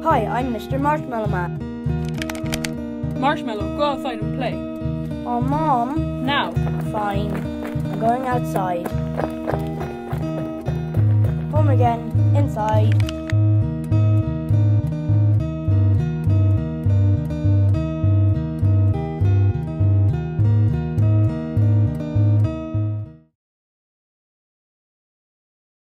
Hi, I'm Mr. Marshmallow Man. Marshmallow, go outside and play. Oh, Mom. Now. Fine. I'm going outside. Home again. Inside.